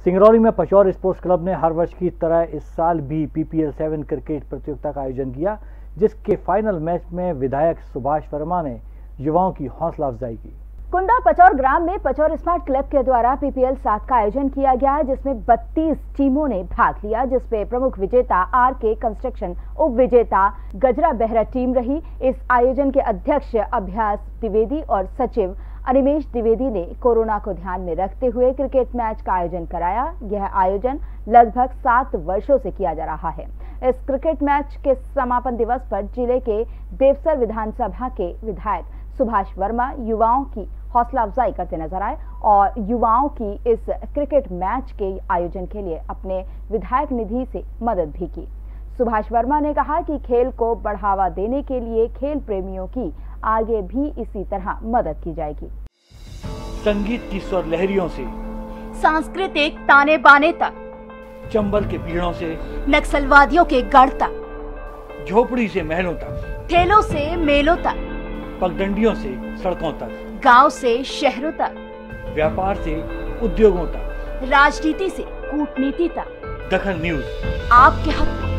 सिंगरौली में Pachaur sports club ने हर वर्ष की तरह इस साल भी PPL 7 क्रिकेट प्रतियोगिता का आयोजन किया, जिसके फाइनल मैच में विधायक सुभाष वर्मा ने युवाओं की हौसला अफजाई की। कुंडा पचौर ग्राम में पचौर स्मार्ट क्लब के द्वारा PPL 7 का आयोजन किया गया, जिसमें 32 टीमों ने भाग लिया, जिसमें प्रमुख विजेता RK कंस्ट्रक्शन, उप विजेता गजरा बेहरा टीम रही। इस आयोजन के अध्यक्ष अभ्यास द्विवेदी और सचिव अनिमेश द्विवेदी ने कोरोना को ध्यान में रखते हुए क्रिकेट मैच का आयोजन कराया। यह आयोजन लगभग 7 वर्षों से किया जा रहा है। इस क्रिकेट मैच के समापन दिवस पर जिले के देवसर विधानसभा के विधायक सुभाष वर्मा युवाओं की हौसला अफजाई करते नजर आए और युवाओं की इस क्रिकेट मैच के आयोजन के लिए अपने विधायक निधि से मदद भी की। सुभाष वर्मा ने कहा कि खेल को बढ़ावा देने के लिए खेल प्रेमियों की आगे भी इसी तरह मदद की जाएगी। संगीत की स्वर लहरियों से सांस्कृतिक ताने बाने तक, चंबल के पीड़ों से नक्सलवादियों के गढ़ तक, झोपड़ी से महलों तक, ठेलों से मेलों तक, पगडंडियों से सड़कों तक, गांव से शहरों तक, व्यापार से उद्योगों तक, राजनीति से कूटनीति तक, दखल न्यूज आपके हक में।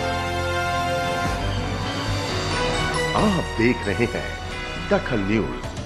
आप देख रहे हैं दखल न्यूज।